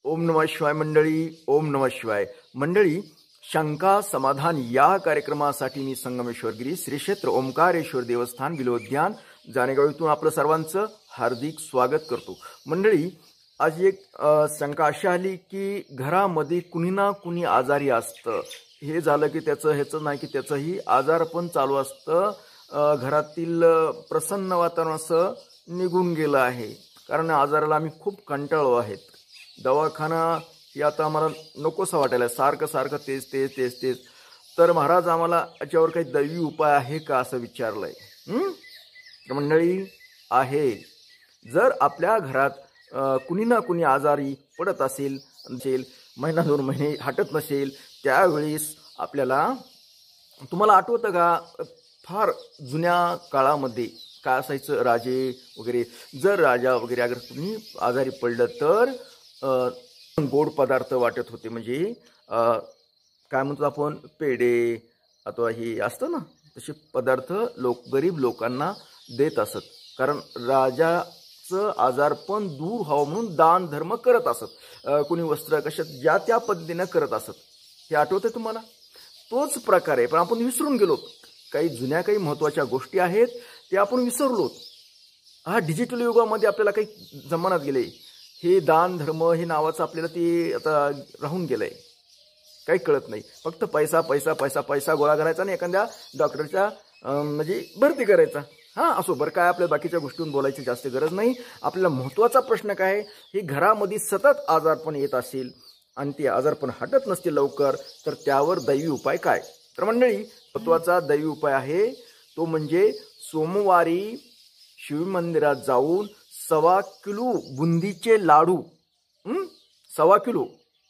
ओम नमः शिवाय मंडळी. ओम नमः शिवाय मंडळी. शंका समाधान या कार्यक्रमासाठी मी संगमेश्वर गिरी श्री क्षेत्र ओंकारेश्वर देवस्थान विलोद्यान जानेगाव इथून आपलं सर्वांचं हार्दिक स्वागत करतो. मंडळी, आज एक शंका अशी आली की घरामध्ये कुणी ना कुणी आजारी असतं. हे झालं की ह्याचं नाही की त्याचंही आजार पण चालू असतं. घरातील प्रसन्न वातावरण असं निघून गेलं आहे, कारण आजाराला आम्ही खूप कंटाळलो आहेत. दवाखाना हे आता आम्हाला नकोसं वाटायला, सारखं सारखं तेच तेच तेच तेच. तर महाराज, आम्हाला याच्यावर काही दैवी उपाय आहे का असं विचारलंय. तर मंडळी आहे, जर आपल्या घरात कुणी ना कुणी आजारी पडत असेल, महिना 2 महिने हटत नसेल, त्यावेळेस आपल्याला, तुम्हाला आठवतं का फार जुन्या काळामध्ये काय असायचं, राजे वगैरे, जर राजा वगैरे अगर तुम्ही आजारी पडलं तर गोड पदार्थ वाटत होते. म्हणजे काय म्हणतो आपण, पेढे अथवा हे असतं ना, तसे पदार्थ गरीब लोकांना देत असत. कारण राजाचं आजारपण दूर व्हावं म्हणून दान धर्म करत असत. कोणी वस्त्र कशात ज्या त्या पद्धतीनं करत असत. हे आठवतंय तुम्हाला? तोच प्रकार आहे, पण आपण विसरून गेलो. काही जुन्या काही महत्त्वाच्या गोष्टी आहेत ते आपण विसरलो. हा डिजिटल युगामध्ये आपल्याला काही जमान्यात गेले. हे दान धर्म हे नावाचं आपल्याला ते आता राहून गेलंय. काही कळत नाही. फक्त पैसा पैसा पैसा पैसा गोळा करायचा आणि एखाद्या डॉक्टरच्या म्हणजे भरती करायचा. असो बरं, काय आपल्या बाकीच्या गोष्टींवर बोलायची जास्त गरज नाही. आपल्याला महत्त्वाचा प्रश्न काय आहे, हे घरामध्ये सतत आजारपण येत असेल आणि ते आजारपण हटत नसतील लवकर, तर त्यावर दैवी उपाय काय? तर मंडळी, महत्त्वाचा दैवी उपाय आहे तो म्हणजे सोमवारी शिवमंदिरात जाऊन 1.25 किलो बुंदीचे लाडू, 1.25 किलो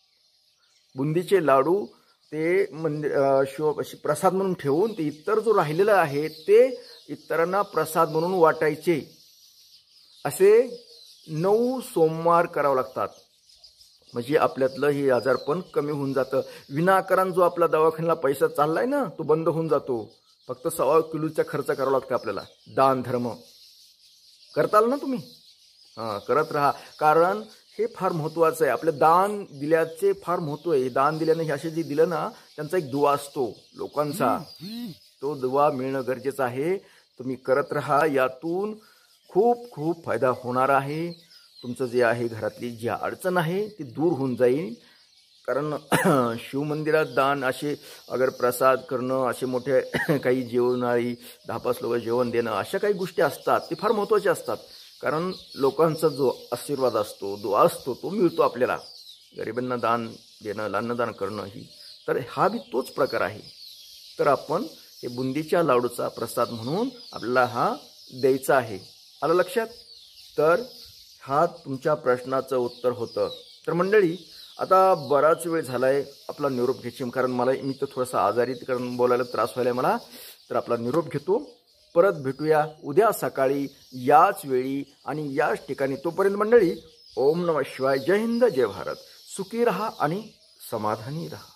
बुंदीचे लाडू ते प्रसाद म्हणून ठेवून, ते इतर जो राहिलेलं आहे ते इतरांना प्रसाद म्हणून वाटायचे. असे 9 सोमवार करावं लागतात. म्हणजे आपल्यातलं हे आजारपण कमी होऊन जातं. विनाकारण जो आपला दवाखान्याला पैसा चाललाय ना, तो बंद होऊन जातो. फक्त 1.25 किलोचा खर्च करावा लागतो आपल्याला. दान धर्म करताल ना तुम्ही? करत राहा, कारण हे फार महत्त्वाचं आहे. आपलं दान दिल्याचे फार महत्त्व आहे. दान दिल्याने हे असे जे दिलं ना, त्यांचा एक दुवा असतो लोकांचा, तो दुवा मिळणं गरजेचं आहे. तुम्ही करत राहा, यातून खूप खूप फायदा होणार आहे. तुमचं जे आहे घरातली जी अडचण आहे ती दूर होऊन जाईल. कारण शिवमंदिरात दान, असे अगर प्रसाद करणं, असे मोठे काही जेवणारी 10-5 लोक जेवण देणं, अशा काही गोष्टी असतात, ते फार महत्त्वाचे असतात. कारण लोकांचा जो आशीर्वाद असतो, दुआ असतो, तो मिळतो आपल्याला. गरिबांना दान देणं, अन्नदान करणं ही, तर हा बी तोच प्रकार आहे. तर आपण हे बुंदीच्या लाडूचा प्रसाद म्हणून आपल्याला हा द्यायचा आहे. आलं लक्षात? तर हा तुमच्या प्रश्नाचं उत्तर होतं. तर मंडळी, आता बराच वेळ झालाय आपला निरोप घ्यायची, कारण मी तर थोडासा आजारी, कारण बोलायला त्रास व्हायला मला. तर आपला निरोप घेतो. परत भेटूया उद्या सकाळी याच वेळी आणि याच ठिकाणी. तोपर्यंत मंडळी, ओम नमः शिवाय. जय हिंद, जय भारत. सुखी रहा आणि समाधानी रहा.